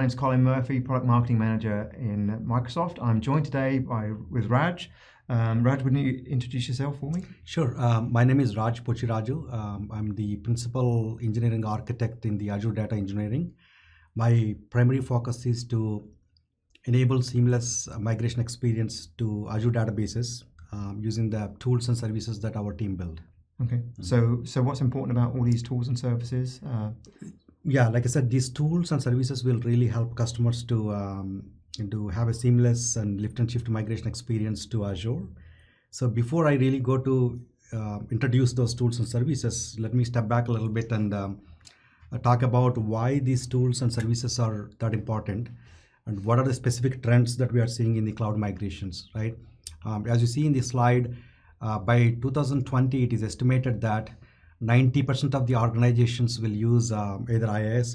name's Colin Murphy, Product Marketing Manager in Microsoft. I'm joined today with Raj. Raj, wouldn't you introduce yourself for me? Sure. My name is Raj Pochiraju. I'm the Principal Engineering Architect in the Azure Data Engineering. My primary focus is to enable seamless migration experience to Azure databases using the tools and services that our team build. Okay. So what's important about all these tools and services? Yeah, like I said, these tools and services will really help customers to have a seamless and lift and shift migration experience to Azure. So before I really go to introduce those tools and services, let me step back a little bit and talk about why these tools and services are that important and what are the specific trends that we are seeing in the cloud migrations, right? As you see in the slide, by 2020, it is estimated that 90% of the organizations will use either IaaS,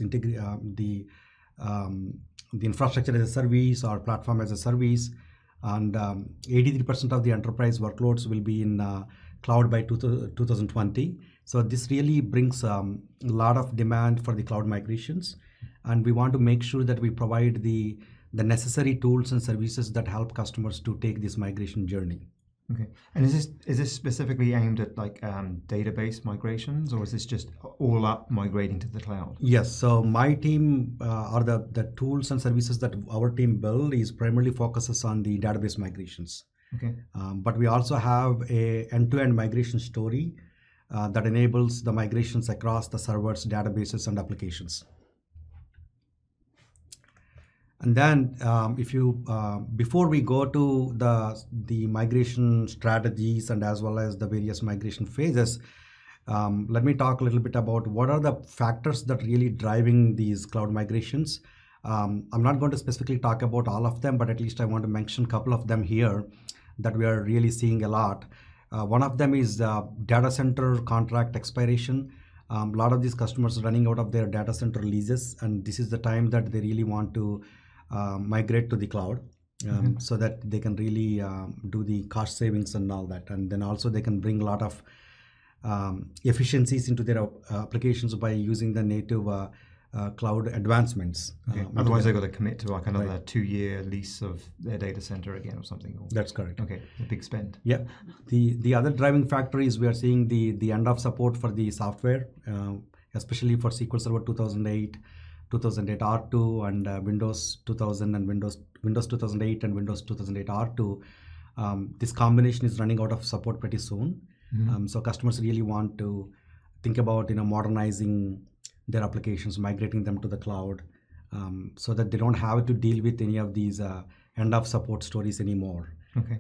the infrastructure as a service or platform as a service, and 83% of the enterprise workloads will be in cloud by 2020. So this really brings a lot of demand for the cloud migrations, and we want to make sure that we provide the necessary tools and services that help customers to take this migration journey. Okay, and is this specifically aimed at like database migrations, or is this just all up migrating to the cloud? Yes, so my team or the tools and services that our team build is primarily focuses on the database migrations. Okay, but we also have a end-to-end migration story that enables the migrations across the servers, databases, and applications. And then before we go to the migration strategies and as well as the various migration phases, let me talk a little bit about what are the factors that really driving these cloud migrations. I'm not going to specifically talk about all of them, but at least I want to mention a couple of them here that we are really seeing a lot. One of them is data center contract expiration. A lot of these customers are running out of their data center leases, and this is the time that they really want to migrate to the cloud so that they can really do the cost savings and all that. And then also they can bring a lot of efficiencies into their applications by using the native cloud advancements. Okay. Otherwise they've got to commit to like another 2-year lease of their data center again or something. That's correct. Okay, a big spend. Yeah. The other driving factor is we are seeing the end of support for the software, especially for SQL Server 2008, 2008 R2 and Windows 2000 and Windows 2008 and Windows 2008 R2. This combination is running out of support pretty soon. Mm-hmm. So customers really want to think about modernizing their applications, migrating them to the cloud, so that they don't have to deal with any of these end of support stories anymore. Okay.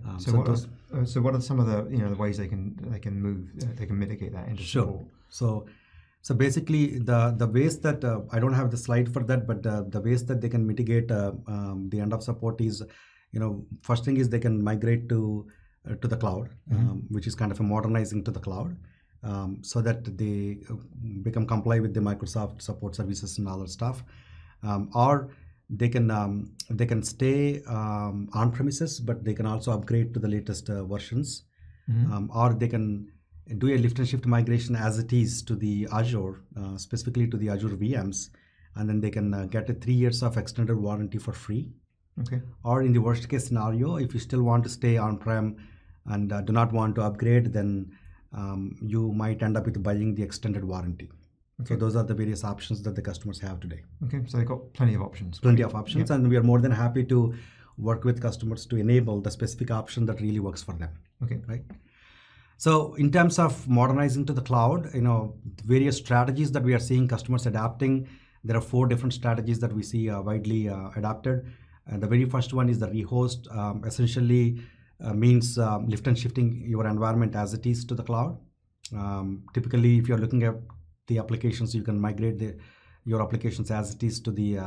So what are some of the ways they can mitigate that into support? Sure. So basically, the ways that I don't have the slide for that, but the ways that they can mitigate the end of support is, first thing is they can migrate to the cloud, which is kind of a modernizing to the cloud, so that they comply with the Microsoft support services and all that stuff, or they can stay on premises, but they can also upgrade to the latest versions, or they can do a lift and shift migration as it is to the Azure, specifically to the Azure VMs, and then they can get a 3 years of extended warranty for free. Okay. Or in the worst case scenario, if you still want to stay on-prem and do not want to upgrade, then you might end up with buying the extended warranty. Okay. So those are the various options that the customers have today. Okay, so they've got plenty of options. Plenty of options, and we are more than happy to work with customers to enable the specific option that really works for them. Okay. Right. So in terms of modernizing to the cloud, various strategies that we are seeing customers adapting, there are 4 different strategies that we see widely adopted. And the very first one is the rehost. Essentially means lift and shifting your environment as it is to the cloud. Typically, if you're looking at the applications, you can migrate your applications as it is to the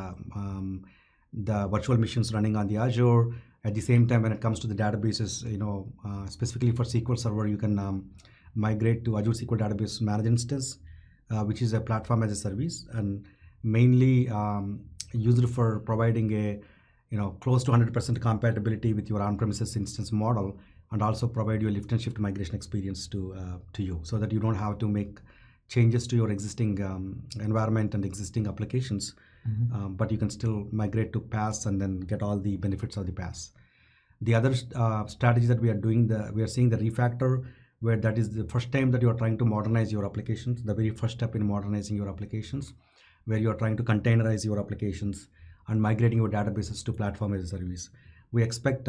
virtual machines running on the Azure. At the same time, when it comes to the databases, specifically for SQL Server, you can migrate to Azure SQL Database Managed Instance, which is a platform as a service and mainly used for providing a close to 100% compatibility with your on-premises instance model, and also provide you a lift and shift migration experience to you, so that you don't have to make changes to your existing environment and existing applications but you can still migrate to PaaS and then get all the benefits of the PaaS. The other strategy that we are doing, we are seeing the refactor, where that is the first time that you are trying to modernize your applications, the very first step in modernizing your applications, where you are trying to containerize your applications and migrating your databases to platform as a service. We expect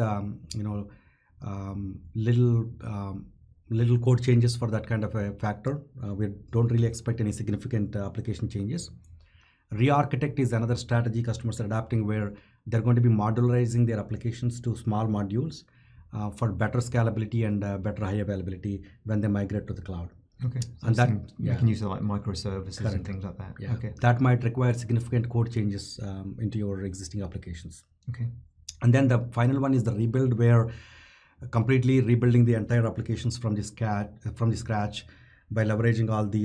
little code changes for that kind of a factor. We don't really expect any significant application changes. Re-architect is another strategy customers are adapting, where they're going to be modularizing their applications to small modules for better scalability and better high availability when they migrate to the cloud. Okay, so and that you can use like microservices and things like that. Yeah. Okay, that might require significant code changes into your existing applications. Okay, and then the final one is the rebuild, where completely rebuilding the entire applications from the scratch by leveraging all the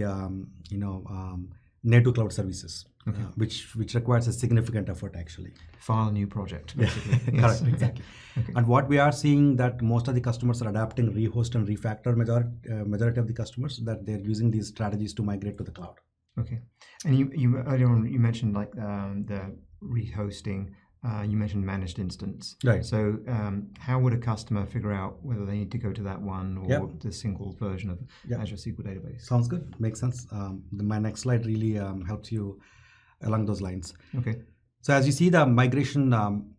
native cloud services, which requires a significant effort actually. File a new project, basically. Yes. Correct, exactly. Okay. And what we are seeing that most of the customers are adapting rehost and refactor. Majority of the customers that they're using these strategies to migrate to the cloud. Okay, and you earlier on you mentioned like the rehosting. You mentioned managed instance. Right. So how would a customer figure out whether they need to go to that one or the single version of Azure SQL Database? Sounds good. Makes sense. My next slide really helps you along those lines. Okay. So as you see the migration,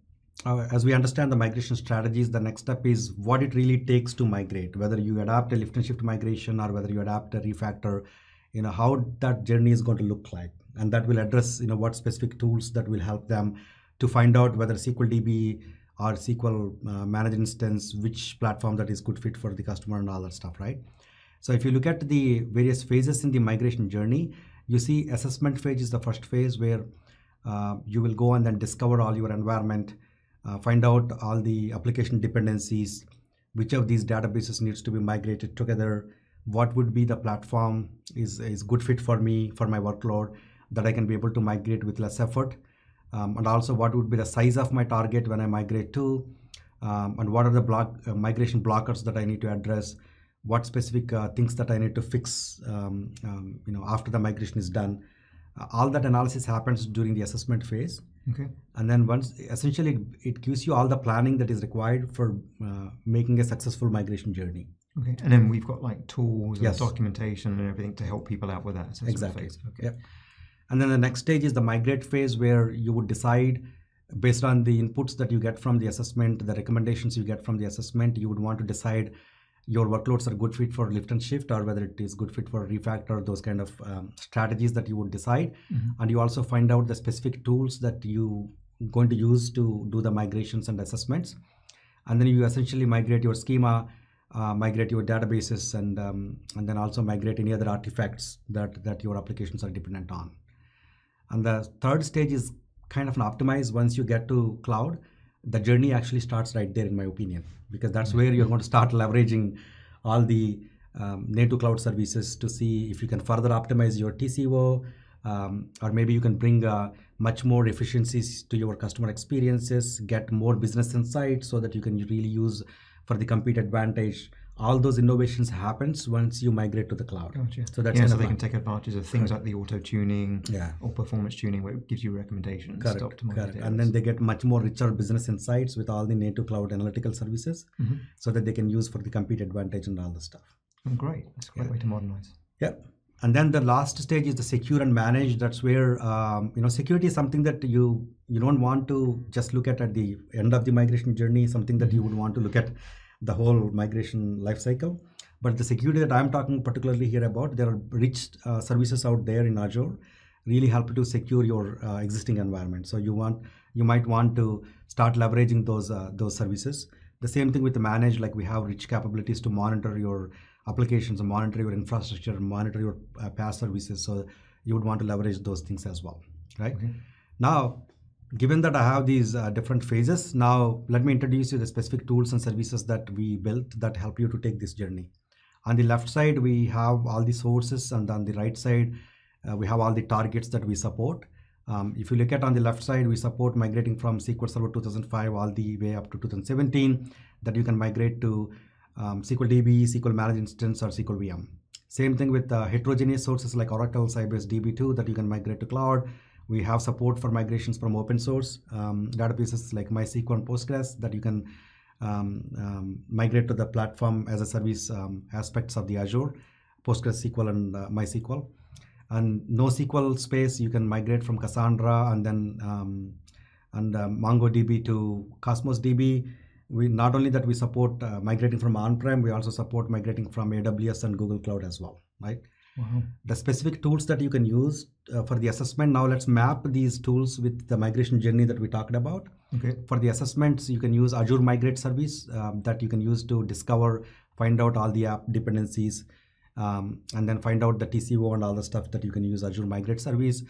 as we understand the migration strategies, the next step is what it really takes to migrate, whether you adapt a lift and shift migration or whether you adapt a refactor, how that journey is going to look like. And that will address, what specific tools that will help them to find out whether SQL DB or SQL managed instance, which platform that is good fit for the customer and all that stuff, right? So if you look at the various phases in the migration journey, you see assessment phase is the first phase, where you will go and then discover all your environment, find out all the application dependencies, which of these databases needs to be migrated together, what would be the platform is good fit for me, for my workload, that I can be able to migrate with less effort. And also what would be the size of my target when I migrate to, and what are the migration blockers that I need to address, what specific things that I need to fix after the migration is done. All that analysis happens during the assessment phase. Okay. And then once, essentially, it gives you all the planning that is required for making a successful migration journey. Okay. And then we've got like tools and documentation and everything to help people out with that assessment exactly. phase. Okay. Yep. And then the next stage is the migrate phase, where you would decide based on the inputs that you get from the assessment, the recommendations you get from the assessment, you would want to decide your workloads are good fit for lift and shift or whether it is good fit for refactor, those kind of strategies that you would decide. And you also find out the specific tools that you going to use to do the migrations and assessments. And then you essentially migrate your schema, migrate your databases, and then also migrate any other artifacts that your applications are dependent on. And the third stage is kind of an optimize. Once you get to cloud, the journey actually starts right there, in my opinion, because that's where you're going to start leveraging all the native cloud services to see if you can further optimize your TCO, or maybe you can bring much more efficiencies to your customer experiences, get more business insights so that you can really use for the compete advantage. All those innovations happens once you migrate to the cloud. Gotcha. So that's so they can take advantage of things like the auto tuning or performance tuning, where it gives you recommendations. Correct. And then they get much more richer business insights with all the native cloud analytical services, so that they can use for the compete advantage and all the stuff. Oh, great. That's a great way to modernize. Yeah. And then the last stage is the secure and manage. That's where security is something that you don't want to just look at the end of the migration journey, something that you would want to look at the whole migration lifecycle. But the security that I'm talking particularly here about, there are rich services out there in Azure, really help to secure your existing environment. So you might want to start leveraging those services. The same thing with the manage, like we have rich capabilities to monitor your applications, monitor your infrastructure, monitor your PaaS services. So you would want to leverage those things as well, right? Okay. Now, given that I have these different phases, now let me introduce you the specific tools and services that we built that help you to take this journey. On the left side, we have all the sources, and on the right side, we have all the targets that we support. If you look at on the left side, we support migrating from SQL Server 2005 all the way up to 2017, that you can migrate to SQL DB, SQL Managed Instance, or SQL VM. Same thing with heterogeneous sources like Oracle, Sybase, DB2 that you can migrate to cloud. We have support for migrations from open source databases like MySQL and Postgres that you can migrate to the platform as a service aspects of the Azure, PostgreSQL and MySQL. And NoSQL space, you can migrate from Cassandra and then MongoDB to Cosmos DB. We not only that we support migrating from on-prem, we also support migrating from AWS and Google Cloud as well, right? Wow. The specific tools that you can use for the assessment. Now let's map these tools with the migration journey that we talked about. Okay. For the assessments, you can use Azure Migrate Service that you can use to discover, find out all the app dependencies, and then find out the TCO and all the stuff that you can use Azure Migrate Service.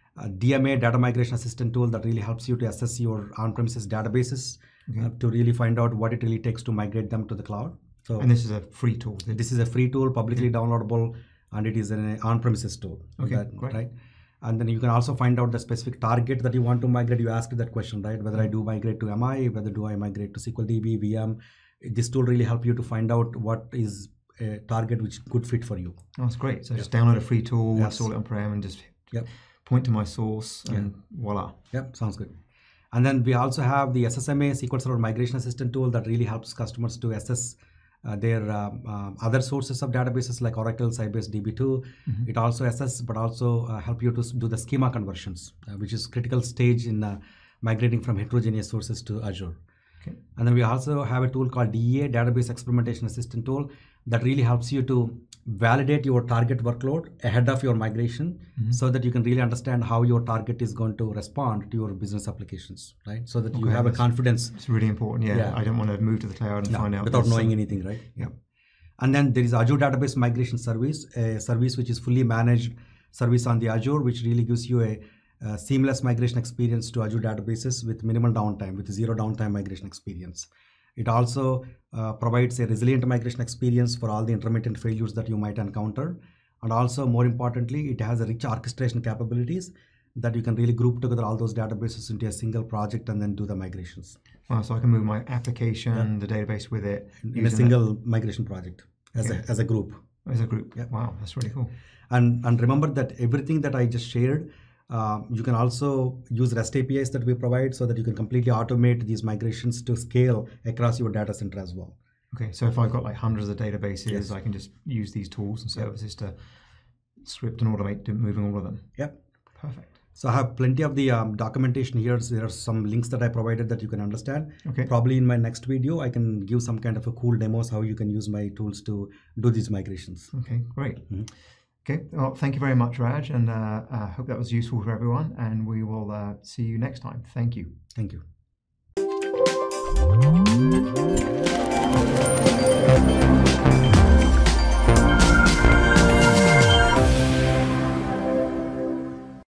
DMA, Data Migration Assistant tool that really helps you to assess your on-premises databases to really find out what it really takes to migrate them to the cloud. So, and this is a free tool? This is a free tool, publicly downloadable, and it is an on-premises tool. Okay, great. Right? And then you can also find out the specific target that you want to migrate. You asked that question, right? Whether I do migrate to MI, whether do I migrate to SQL DB, VM. This tool really help you to find out what is a target which could fit for you. Oh, that's great. So just download a free tool, Yes. install it on-prem, and just point to my source, and voila. Yep, sounds good. And then we also have the SSMA, SQL Server Migration Assistant tool that really helps customers to assess their other sources of databases like Oracle, Sybase, DB2. It also assesses, but also help you to do the schema conversions, which is critical stage in migrating from heterogeneous sources to Azure. Okay. And then we also have a tool called DEA, Database Experimentation Assistant tool, that really helps you to validate your target workload ahead of your migration so that you can really understand how your target is going to respond to your business applications, right? So that you have a confidence. It's really important, yeah. I don't want to move to the cloud and find out. Without knowing anything, right? Yeah. And then there is Azure Database Migration Service, a service which is fully managed service on the Azure, which really gives you a seamless migration experience to Azure databases with minimal downtime, with zero downtime migration experience. It also provides a resilient migration experience for all the intermittent failures that you might encounter. And also, more importantly, it has a rich orchestration capabilities that you can really group together all those databases into a single project and then do the migrations. Wow, so I can move my application, the database with it. In a single migration project as a group. As a group. Yeah. Wow, that's really cool. And remember that everything that I just shared, you can also use REST APIs that we provide so that you can completely automate these migrations to scale across your data center as well. Okay, so if I've got like hundreds of databases, I can just use these tools and services to script and automate moving all of them. Yep. Perfect. So I have plenty of the documentation here. So there are some links that I provided that you can understand. Okay. Probably in my next video, I can give some kind of a cool demos how you can use my tools to do these migrations. Okay, great. Okay, well, thank you very much, Raj, and I hope that was useful for everyone, and we will see you next time. Thank you. Thank you.